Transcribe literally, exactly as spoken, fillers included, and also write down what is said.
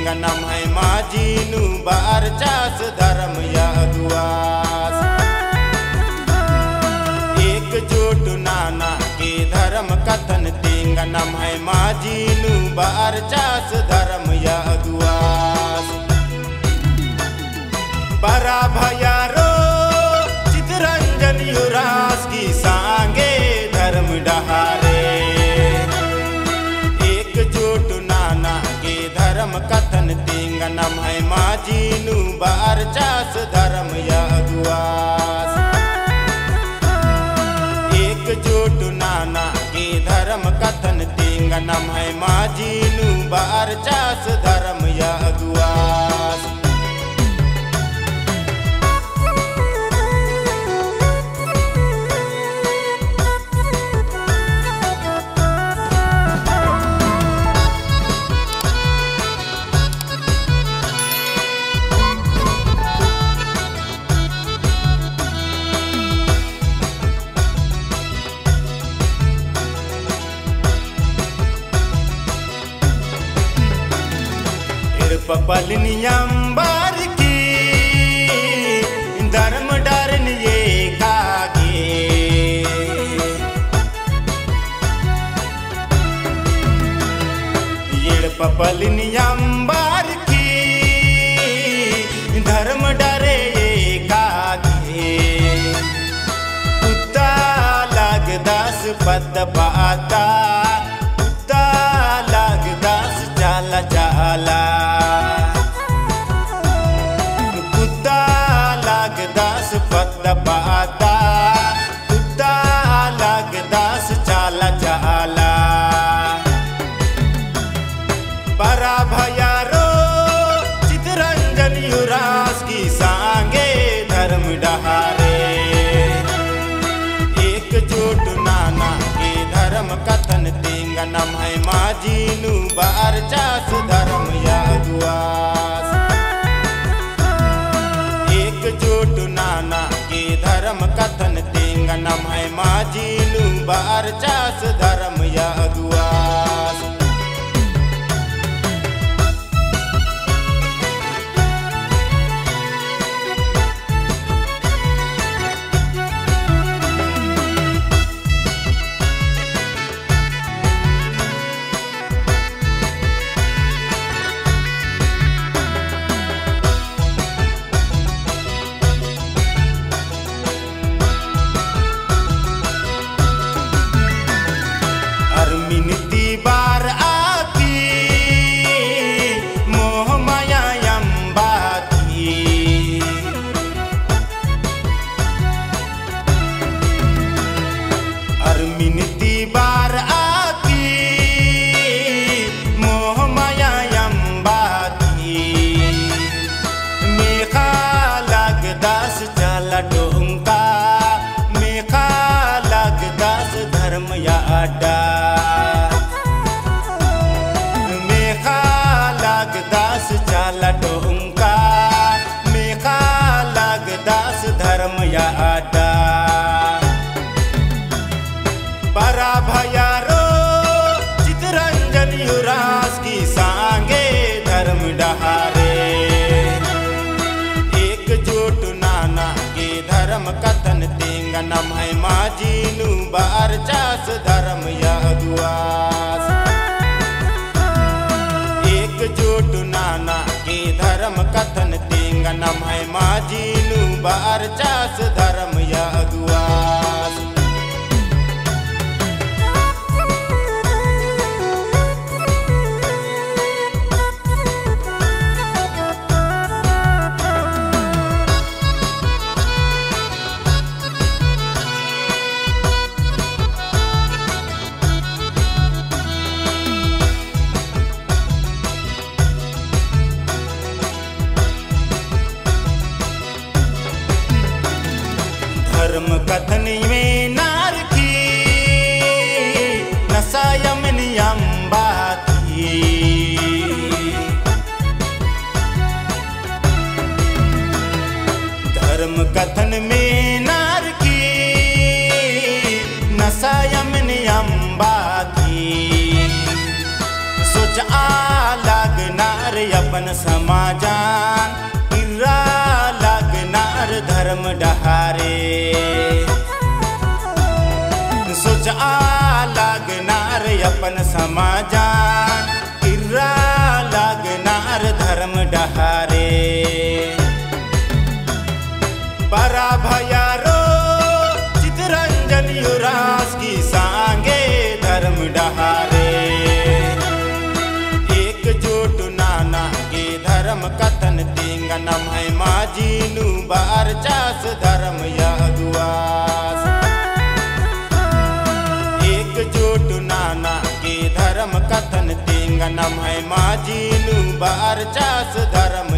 तिंगनम है माजीनु बार चास धर्म या दुआस एकजुट नाना के धर्म कथन तिंगनम है माजीनु बार चास धर्म या दुआस बरा भयारो चितरंजन युरास की सांगे धर्म डहारे एकजुट नाना के धर्म कथन तिंगनम है माजीनु बार चास धर्म या दुआस एकजुट नाना के धर्म कथन तिंगनम है माजीनु बार चास धर्म या दुआस पपलनियंबर की धर्म डरन ये कागे ये पपलनियंबर की धर्म डरे ये कागे कुत्ता लग दस पद पाता कुत्ता लग दस जाला जाला पद पाता कुत्ता लग दास चाला चाला बरा भयारो चितरंजन युरास की सांगे धर्म डहारे एकजुट नाना के धर्म कथन तिंगनम है माजीनु बार चास धर्म या दुआस एकजुट नाना के धर्म कथन तिंगनम है माजीनु बार चास धर्म या दुआस मिनती बार आकी मोह माया यम्बाती मेखा लग दास चला डोंका मेखा लग दास धर्म या अड्डा मेखा लग दास चला डोंका मेखा लग दास धर्म या अड्डा बरा भयारो चितरंजन युरास की सांगे धर्म डहारे एकजुट नाना के धर्म कथन तिंगनम है माजीनु बार चास धर्म या दुआस एकजुट नाना के धर्म कथन तिंगनम है माजीनु बार चास धर्म या दुआस धर्म कथन में नार की नशा यमन यम्बाती धर्म कथन में नार की नशा यमन यम्बाती सोच आ लग नार अपन अपन समाजान इर्रा लागनार धर्म डहारे सोच आ लागनार अपन समाजान इर्रा लागनार धर्म डहारे बरा भयारो चितरंजन युवराज की सांगे धर्म डहारे एकजुट नाना के धर्म कथन तींगा नम है माजीनु बार चास धर्म यगुआस एकजुट नाना के धर्म कथन तींगा नम है माजीनु बार चास धर्म